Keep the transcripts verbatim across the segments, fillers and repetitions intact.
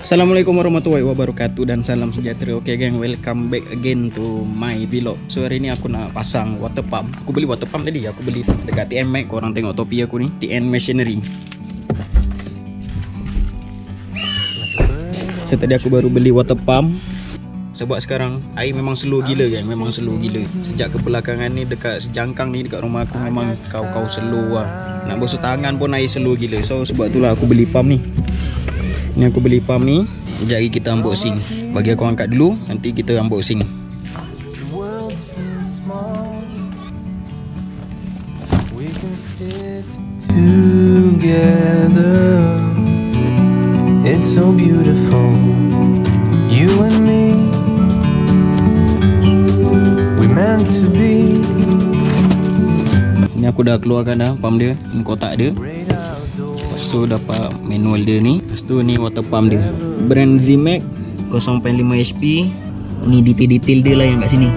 Assalamualaikum warahmatullahi wabarakatuh dan salam sejahtera. Oke okay, geng, welcome back again to my vlog. So hari ni aku nak pasang water pump. Aku beli water pump tadi. Aku beli dekat T N Max. Korang tengok topi aku ni, T N Machinery. So tadi aku baru beli water pump. Sebab sekarang air memang slow gila geng. Memang slow gila. Sejak kebelakangan ni dekat sejangkang ni dekat rumah aku memang kau-kau slow lah. Nak basuh tangan pun air slow gila. So sebab itulah aku beli pump ni. Ni aku beli pump ni. Sekejap lagi kita unboxing. Bagi aku angkat dulu, nanti kita unboxing. Together, it's so beautiful. You and me, we meant to be. Ni aku dah keluarkan dah pump dia. Ni kotak dia. Lepas tu dapat manual dia ni. Lepas tu ni water pump dia, brand Zimax kosong koma lima H P. Ni detail-detail dia lah yang kat sini.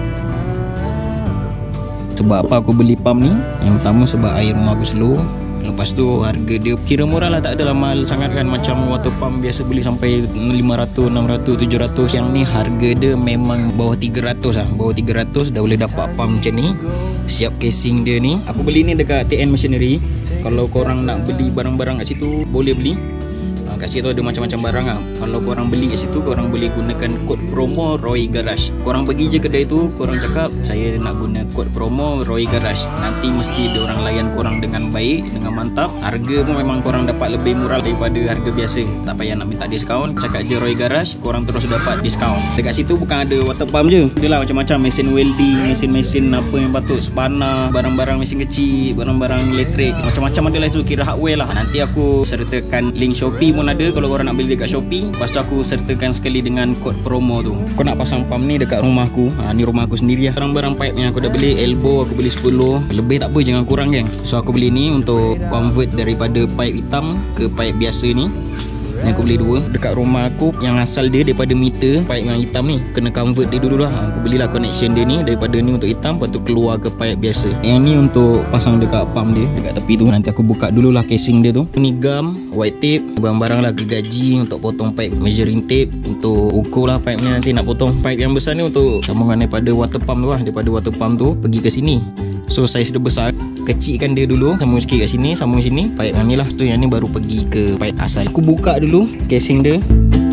Sebab apa aku beli pump ni? Yang pertama sebab air rumah aku slow. Lepas tu harga dia kira murah lah, tak adalah mahal sangat kan. Macam water pump biasa beli sampai lima ratus, enam ratus, tujuh ratus. Yang ni harga dia memang bawah tiga ratus lah. Bawah tiga ratus dah boleh dapat pump macam ni. Siap casing dia ni. Aku beli ni dekat T N Machinery. Kalau korang nak beli barang-barang kat situ, boleh beli. ha, Kat situ ada macam-macam barang lah. Kalau korang beli kat situ, korang boleh gunakan kod promo Roy Garage. Korang pergi je kedai tu, korang cakap saya nak guna kod promo Roy Garage. Nanti mesti ada orang layan korang dengan baik, dengan mantap. Harga pun memang korang dapat lebih murah daripada harga biasa. Tak payah nak minta diskaun. Cakap je Roy Garage, korang terus dapat diskaun. Dekat situ bukan ada water pump je, dia lah macam-macam mesin welding, mesin-mesin apa yang patut, spana, barang-barang mesin kecil, barang-barang elektrik, macam-macam ada lah. Itu kira hardware lah. Nanti aku sertakan link Shopee pun ada kalau korang nak beli dekat Shopee. Lepas tu aku sertakan sekali dengan kod promo tu. Aku nak pasang pump ni dekat rumah aku. ha, Ni rumah aku sendiri lah. Barang-barang pipe yang aku dah beli, elbow aku beli sepuluh. Lebih tak apa, jangan kurang geng. So aku beli ni untuk convert daripada pipe hitam ke pipe biasa ni. Ni aku beli dua. Dekat rumah aku yang asal dia daripada meter, pipe yang hitam ni kena convert dia dulu lah. Aku belilah connection dia ni daripada ni untuk hitam, lepas tu keluar ke pipe biasa. Yang ni untuk pasang dekat pump dia, dekat tepi tu. Nanti aku buka dululah casing dia tu. Ni gum, white tape, barang-barang lah, gergaji untuk potong pipe, measuring tape untuk ukur lah pipe ni. Nanti nak potong pipe yang besar ni untuk sambungan daripada water pump tu lah. Daripada water pump tu pergi ke sini. So saiz dia besar, kecilkan dia dulu, sambung sikit kat sini, sambung sini, pipe yang ni lah. Tu yang ni baru pergi ke pipe asal. Aku buka dulu casing dia.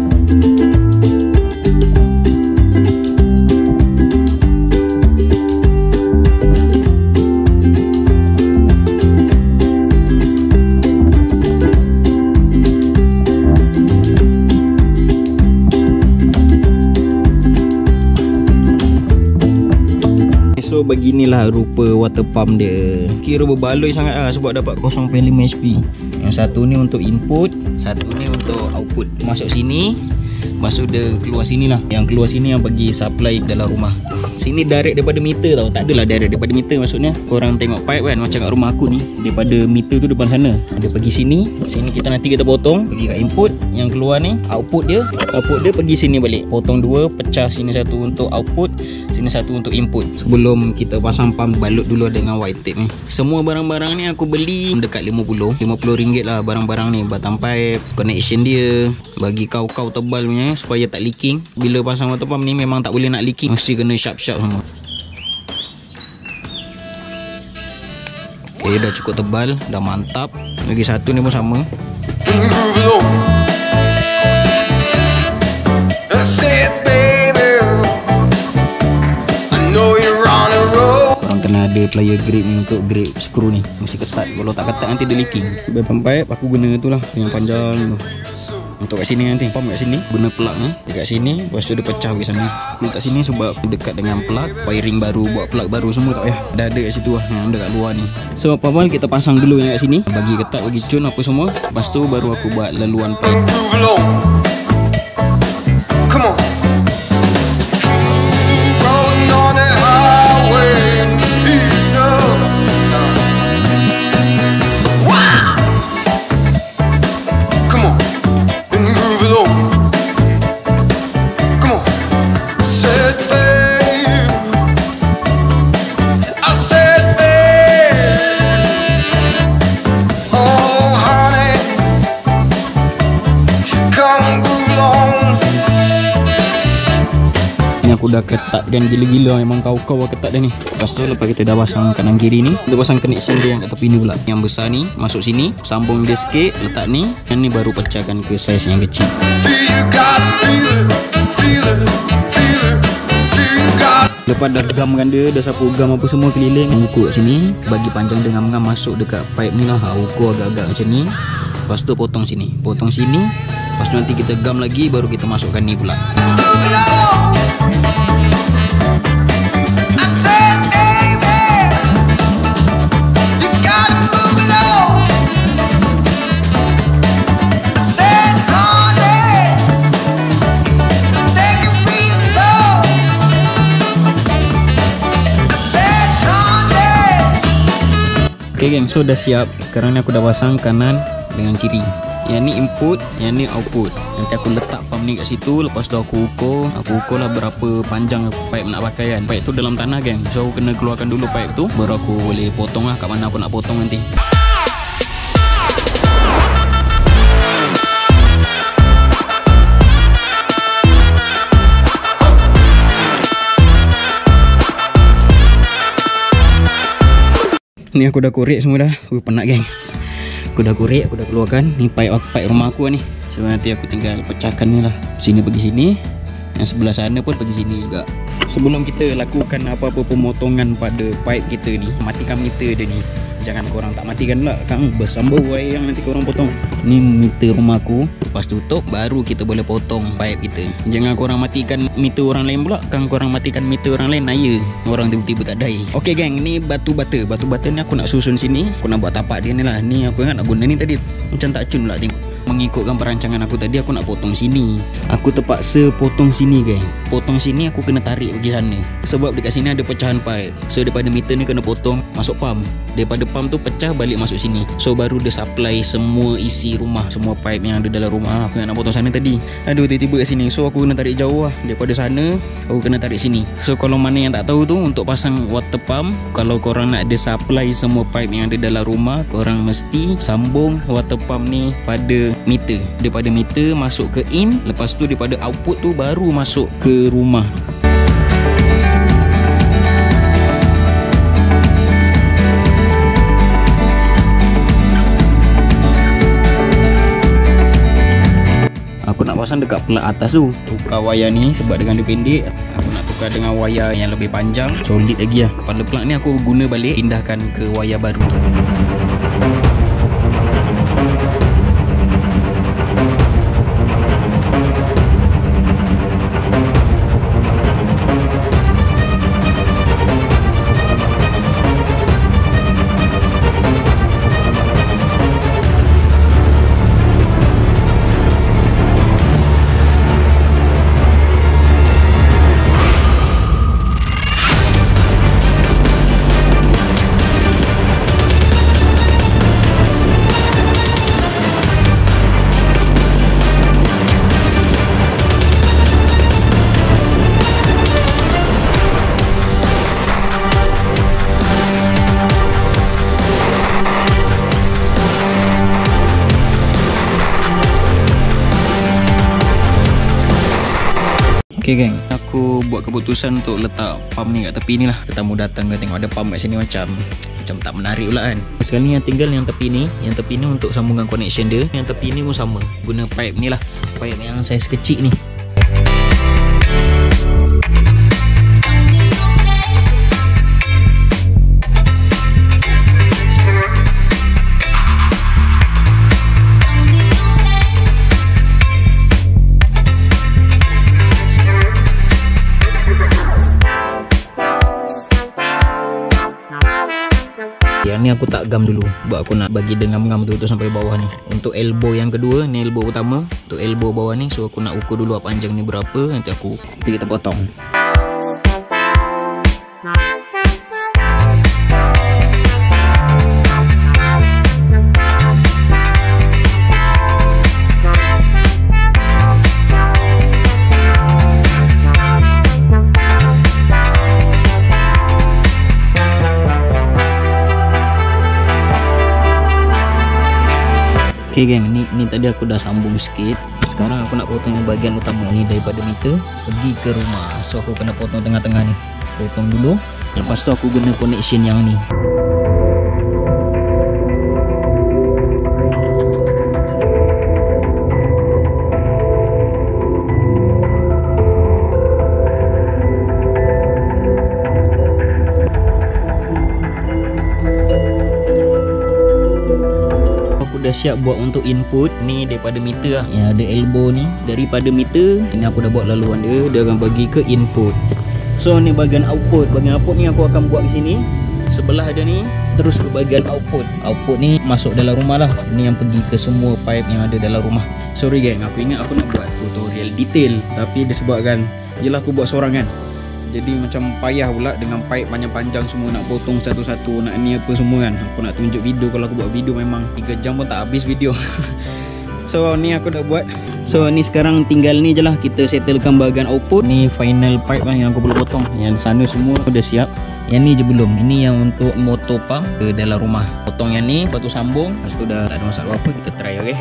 So beginilah rupa water pump dia. Kira berbaloi sangat lah sebab dapat kosong koma lima H P. Yang satu ni untuk input, satu ni untuk output. Masuk sini, masuk dia keluar sini lah. Yang keluar sini yang bagi supply dalam rumah. Sini direct daripada meter tau. Tak adalah direct daripada meter, maksudnya korang tengok pipe kan, macam kat rumah aku ni, daripada meter tu depan sana. Dia pergi sini, sini kita nanti kita potong, pergi kat input. Yang keluar ni output dia, output dia pergi sini balik. Potong dua, pecah sini satu untuk output, sini satu untuk input. Sebelum kita pasang pump, balut dulu dengan white tape ni. Semua barang-barang ni aku beli dekat lima puluh ringgit lah barang-barang ni. Batang pipe, connection dia, bagi kau-kau tebal punya supaya tak leaking. Bila pasang water pump ni memang tak boleh nak leaking, mesti kena sharp-sharp semua. Ok, dah cukup tebal, dah mantap. Lagi satu ni pun sama. Korang kena ada plier grip ni untuk grip skru ni. Mesti ketat, kalau tak ketat nanti dia leaking. Batang pipe aku guna tu lah, yang panjang tu. Untuk kat sini nanti, pump kat sini, guna plug ni dekat sini, lepas tu dia pecah pergi sana. Aku letak sini sebab dekat dengan plug, wiring baru, buat plug baru semua tak payah. Dah ada kat situ lah, yang dekat luar ni. So apa-apa kita pasang dulu yang kat sini, bagi ketat, bagi cun apa semua. Lepas tu baru aku buat laluan pipe. Come on. Come dah ketatkan gila-gila, memang kau-kau ketat dah ni. Lepas tu lepas kita dah pasang kanan kiri ni, kita pasang connection dia yang kat tepi ni pula. Yang besar ni masuk sini, sambung dia sikit, letak ni. Yang ni baru pecahkan ke saiz yang kecil. Lepas dah gamkan dia, dah sapu gam apa semua keliling, ukur kat sini, bagi panjang dia ngam-ngam masuk dekat pipe ni lah. Ha, ukur agak-agak macam ni. Lepas tu potong sini, potong sini. Lepas tu nanti kita gam lagi, baru kita masukkan ni pula. Okay geng, so dah siap. Sekarang ni aku dah pasang kanan dengan kiri. Yang ni input, yang ni output. Nanti aku letak pump ni kat situ. Lepas tu aku ukur, Aku ukur lah berapa panjang pipe nak pakai kan. Pipe tu dalam tanah geng, so aku kena keluarkan dulu pipe tu, baru aku boleh potong lah kat mana aku nak potong nanti. Ni aku dah korek semua dah. Aku penat geng. Aku dah korek, aku dah keluarkan. Ni pipe, pipe rumah aku ni. So nanti aku tinggal pecahkan ni lah. Sini pergi sini, yang sebelah sana pun pergi sini juga. Sebelum kita lakukan apa-apa pemotongan pada pipe kita ni, matikan meter dia ni. Jangan korang tak matikan pula, kang bersambung wayar yang nanti korang potong. Ni meter rumah aku. Lepas tutup, baru kita boleh potong pipe kita. Jangan korang matikan meter orang lain pula, kang korang matikan meter orang lain, naya orang tiba-tiba tak ada air. Ok geng, ni batu bata. Batu bata ni aku nak susun sini. Aku nak buat tapak dia ni lah. Ni aku ingat nak guna ni tadi, macam tak cun pula tengok. Mengikutkan perancangan aku tadi, aku nak potong sini. Aku terpaksa potong sini geng. Potong sini aku kena tarik pergi sana, sebab dekat sini ada pecahan pipe. So daripada meter ni kena potong, masuk pump. Daripada pump tu pecah balik masuk sini. So baru dia supply semua isi rumah, semua pipe yang ada dalam rumah. Aku nak potong sana tadi, aduh tiba-tiba kat sini. So aku kena tarik jauh lah. Daripada sana aku kena tarik sini. So kalau mana yang tak tahu tu, untuk pasang water pump, kalau korang nak ada supply semua pipe yang ada dalam rumah, korang mesti sambung water pump ni pada meter. Daripada meter masuk ke in, lepas tu daripada output tu baru masuk ke rumah. Aku nak pasang dekat pelat atas tu. Tukar wayar ni sebab dengan dia pendek, aku nak tukar dengan wayar yang lebih panjang, solid lagi lah. Kepala pelat ni aku guna balik, pindahkan ke wayar baru. Okay geng, aku buat keputusan untuk letak pump ni kat tepi ni lah. Tetamu datang ke tengok ada pump kat sini, macam Macam tak menarik pula kan. Sekarang ni yang tinggal yang tepi ni. Yang tepi ni untuk sambungkan connection dia. Yang tepi ni pun sama, guna pipe ni lah, pipe yang saiz kecil ni. Yang ni aku tak gam dulu, sebab aku nak bagi dia ngam-ngam tu, tu sampai bawah ni. Untuk elbow yang kedua, ni elbow utama. Untuk elbow bawah ni, so aku nak ukur dulu panjang ni berapa. Nanti aku, nanti kita potong. Ok Oke geng, ni, ni tadi aku dah sambung sikit. Sekarang aku nak potong yang bagian utama ni daripada meter pergi ke rumah. So aku kena potong tengah-tengah ni. Potong dulu. Lepas tu aku guna connection yang ni. Dah siap buat untuk input ni daripada meter lah. Yang ada elbow ni daripada meter. Ini aku dah buat laluan dia. Dia akan bagi ke input. So ni bahagian output. Bahagian output ni aku akan buat di sini. Sebelah ada ni. Terus ke bahagian output. Output ni masuk dalam rumah lah. Ini yang pergi ke semua pipe yang ada dalam rumah. Sorry geng, aku ingat aku nak buat tutorial detail. Tapi disebabkan yelah aku buat seorang kan. Jadi macam payah pula dengan pipe panjang-panjang semua nak potong satu-satu, nak ni apa semua kan. Aku nak tunjuk video, kalau aku buat video memang tiga jam pun tak habis video. So ni aku dah buat. So ni sekarang tinggal ni je lah, kita settlekan bahagian output. Ni final pipe lah yang aku perlu potong. Yang sana semua aku dah siap. Yang ni je belum. Ini yang untuk motor pump ke dalam rumah. Potong yang ni, lepas tu sambung. Lepas tu dah tak ada masalah apa, kita try okay.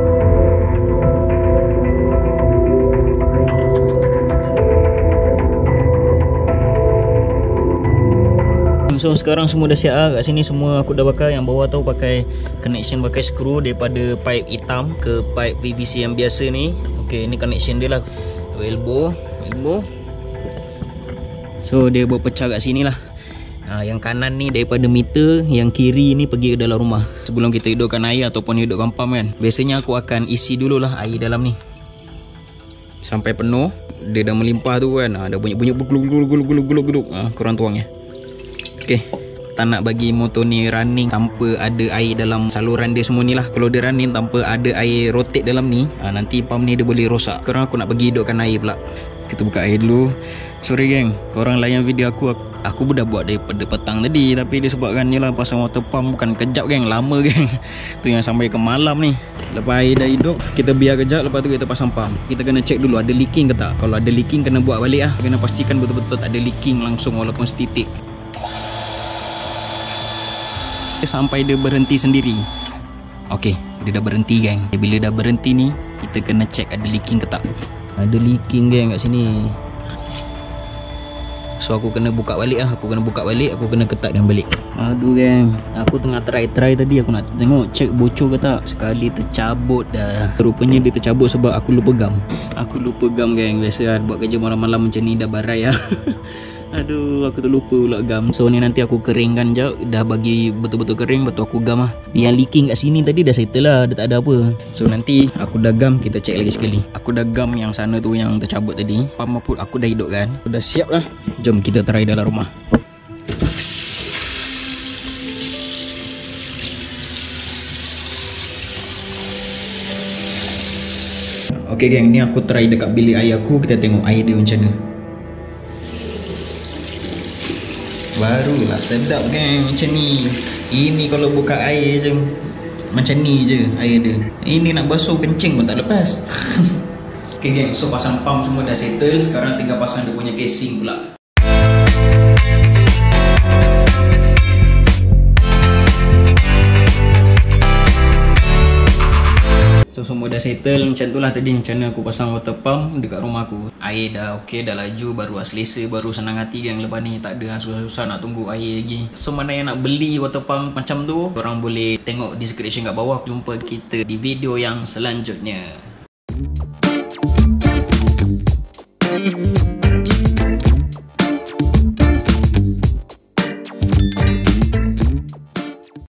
So sekarang semua dah siap lah. Kat sini semua aku dah pakai. Yang bawah tu pakai connection, pakai skru daripada pipe hitam ke pipe P V C yang biasa ni. Okay, ni connection dia lah. Tu elbow, elbow. So dia berpecah kat sini lah. ha, Yang kanan ni daripada meter, yang kiri ni pergi ke dalam rumah. Sebelum kita hidupkan air ataupun hidupkan pump kan, biasanya aku akan isi dululah air dalam ni sampai penuh. Dia dah melimpah tu kan, ha, dah bunyi-bunyi gulung-gulung-gulung-gulung-gulung. ha, Korang tuang ya. Okay, tak nak bagi motor ni running tanpa ada air dalam saluran dia semua ni lah. Kalau dia running tanpa ada air rotate dalam ni, ha, nanti pump ni dia boleh rosak. Sekarang aku nak bagi hidupkan air pula. Kita buka air dulu. Sorry geng, korang layan video aku. Aku pun dah buat daripada petang tadi, tapi disebabkan ni lah pasang water pump bukan kejap geng, lama geng. Tu yang sampai ke malam ni. Lepas air dah hidup, kita biar kejap, lepas tu kita pasang pump. Kita kena check dulu ada leaking ke tak. Kalau ada leaking kena buat balik lah. Kena pastikan betul-betul tak ada leaking langsung walaupun setitik. Sampai dia berhenti sendiri. Okey, dia dah berhenti geng. Bila dah berhenti ni, kita kena check ada leaking ke tak. Ada leaking geng kat sini. So aku kena buka balik lah. Aku kena buka balik, aku kena ketat dia balik. Aduh geng, aku tengah try-try tadi. Aku nak tengok check bocor ke tak. Sekali tercabut dah. Rupanya dia tercabut sebab aku lupa gam. Aku lupa gam geng. Biasa lah, buat kerja malam-malam macam ni dah barai lah. Aduh, aku terlupa pula gam. So ni nanti aku keringkan jap. Dah bagi betul-betul kering, betul aku gam lah. Yang leaking kat sini tadi dah settle lah. Dia tak ada apa. So nanti aku dah gam, kita check lagi sekali. Aku dah gam yang sana tu yang tercabut tadi. Pump pun aku dah hidupkan. Aku dah siap lah. Jom kita try dalam rumah. Okay geng, ni aku try dekat bilik air aku. Kita tengok air dia macam mana. Barulah sedap geng macam ni. Ini kalau buka air je macam ni je air dia. Ini nak basuh kencing pun tak lepas. Okay geng, so pasang pump semua dah settle. Sekarang tinggal pasang dia punya casing pula. So semua dah settle macam tu lah tadi. Macam mana aku pasang water pump dekat rumah aku. Air dah ok, dah laju, baru selesa, baru senang hati yang lepas ni. Tak ada susah-susah nak tunggu air lagi. So mana yang nak beli water pump macam tu, korang boleh tengok description kat bawah. Jumpa kita di video yang selanjutnya.